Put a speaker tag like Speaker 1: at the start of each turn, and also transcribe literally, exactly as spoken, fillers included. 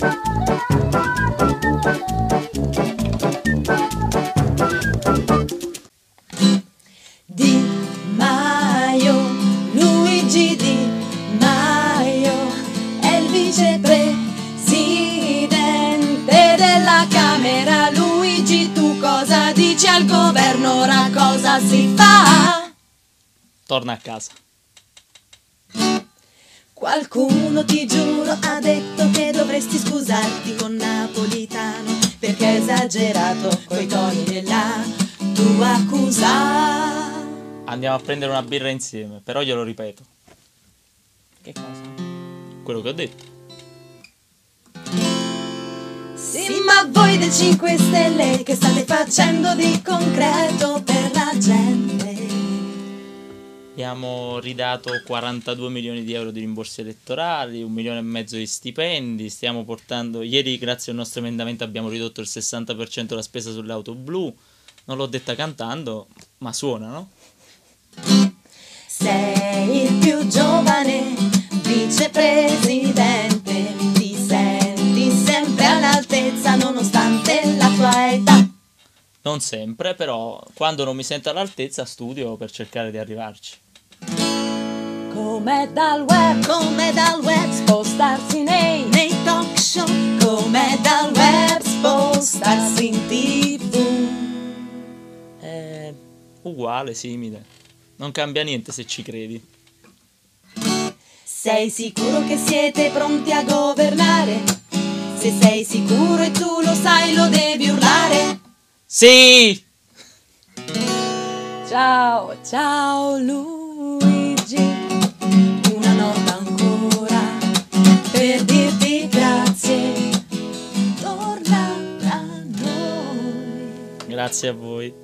Speaker 1: Di Maio, Luigi Di Maio è il vicepresidente della Camera. Luigi, tu cosa dici al governo? Ora cosa si fa?
Speaker 2: Torna a casa.
Speaker 1: Qualcuno, ti giuro, ha detto che dovresti scusarti con Napolitano perché hai esagerato coi toni della tua accusa.
Speaker 2: Andiamo a prendere una birra insieme, però glielo ripeto. Che cosa? Quello che ho detto.
Speaker 1: Sì, ma voi dei cinque Stelle che state facendo di concreto per la gente?
Speaker 2: Abbiamo ridato quarantadue milioni di euro di rimborsi elettorali, un milione e mezzo di stipendi, stiamo portando... Ieri, grazie al nostro emendamento, abbiamo ridotto il sessanta per cento la spesa sulle auto blu. Non l'ho detta cantando, ma suona, no?
Speaker 1: Sei il più giovane vicepresidente, ti senti sempre all'altezza nonostante la tua età.
Speaker 2: Non sempre, però quando non mi sento all'altezza studio per cercare di arrivarci.
Speaker 1: Come dal web, come dal web spostarsi nei, nei talk show, come dal web spostarsi in tivù.
Speaker 2: È uguale, simile. Non cambia niente se ci credi.
Speaker 1: Sei sicuro che siete pronti a governare? Se sei sicuro e tu lo sai, lo devi urlare.
Speaker 2: Sì!
Speaker 1: Ciao, ciao Luigi, una nota ancora per dirti grazie, torna da noi.
Speaker 2: Grazie a voi.